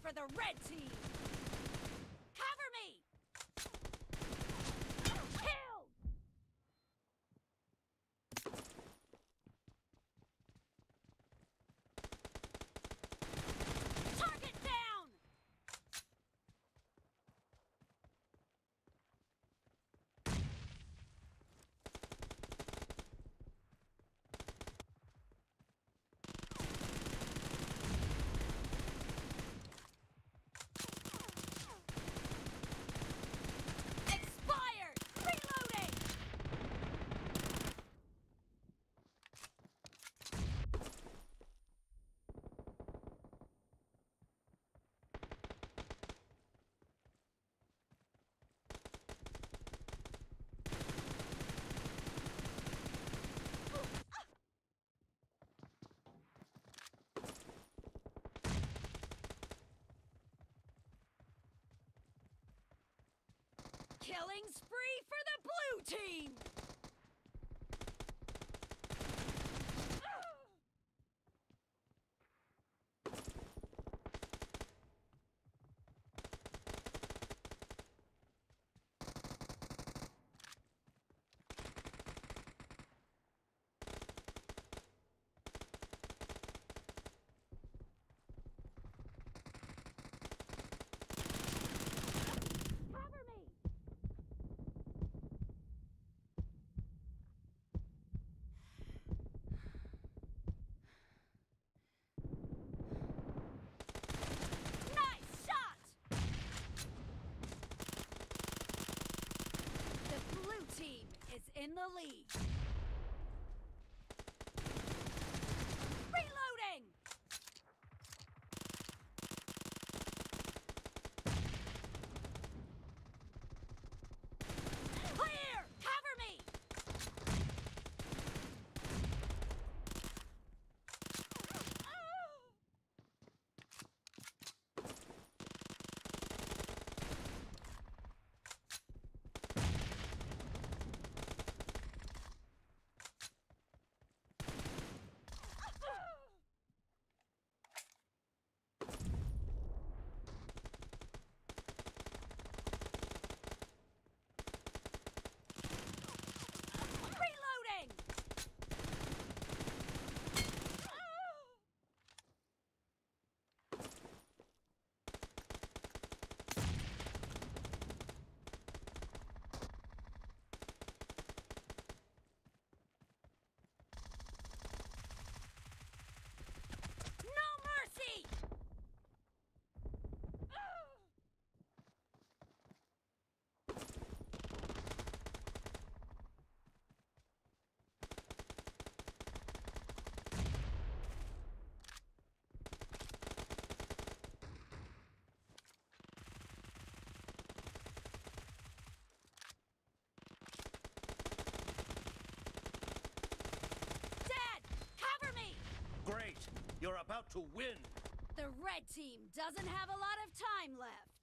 for the red team! Cover me! Kill! Target down! Expired! Reloading! Killing spree for the blue team! Cover me! Nice shot! The blue team is in the lead. Reloading! Clear! Cover me! Reloading! No mercy! Dad, cover me! Great! You're about to win! The red team doesn't have a lot of time left.